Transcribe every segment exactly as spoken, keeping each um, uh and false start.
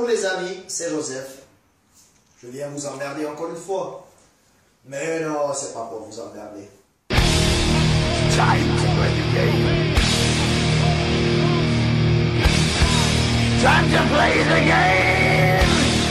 les amis, c'est Joseph. Je viens vous emmerder encore une fois. Mais non, c'est pas pour vous emmerder. Time to play the game. Time to play the game.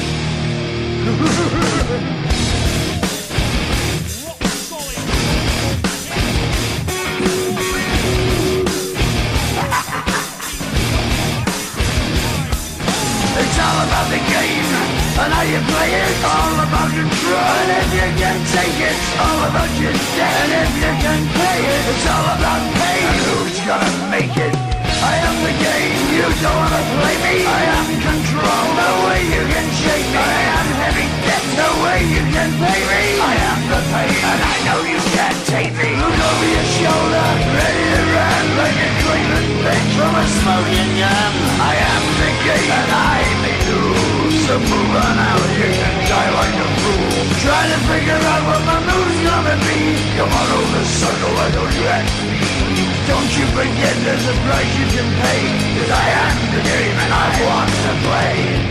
It's all about the game, and how you play it, all about control. And if you can take it, all about your debt. And if you can pay it, it's all about pain. And who's gonna make it? I am the game, you don't wanna play me. I am control, no way you can shake me. I am heavy debt, no way you can pay me. I am the pain, and I know you can't take me. Look over your shoulder, ready to run like a Cleveland bitch from a smoking gun. I am the game, and I may lose. So move on out, you can die like a fool. Trying to figure out what my move's gonna be. Come on over, circle, why don't you ask me? Don't you forget there's a price you can pay. Cause I am the game and I want to play.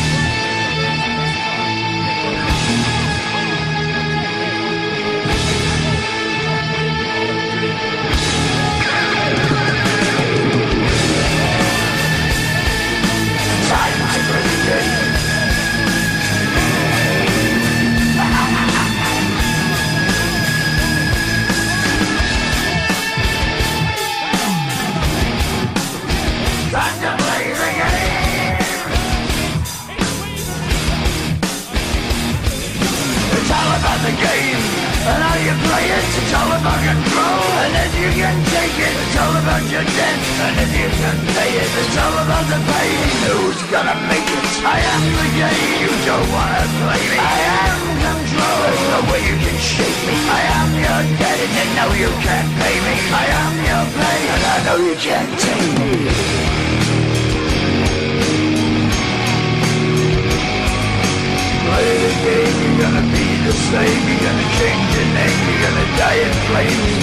The game, and how you play it, it's all about control. And if you can take it, it's all about your debt. And if you can pay it, it's all about the pain. Who's gonna make it? I am the game, you don't wanna play me. I am control, there's no way you can shake me. I am your debt and you know you can't pay me. I am your pain and I know you can't take me. Play the game, you're gonna be the same. You're gonna change your name, you're gonna die in flames.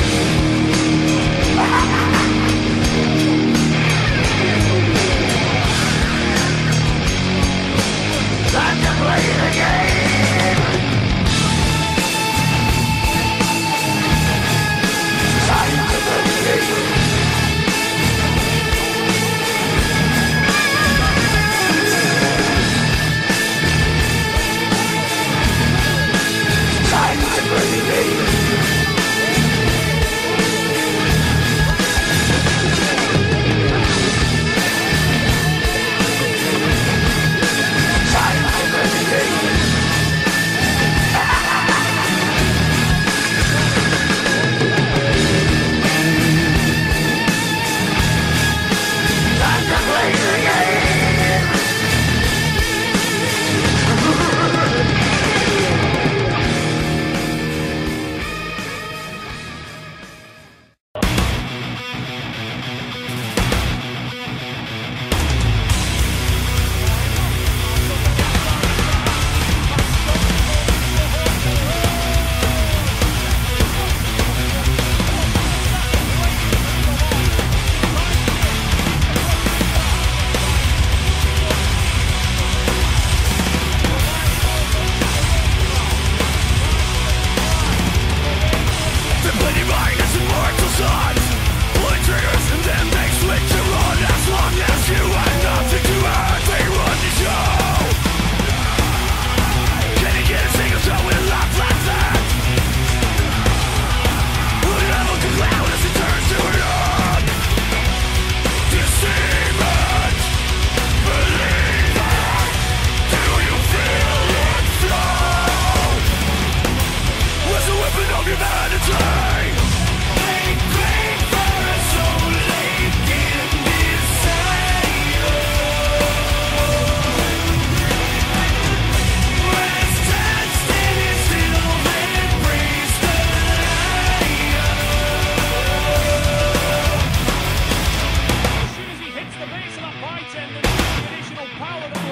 Time to play the game. Time to play the game. Time to play the game. Power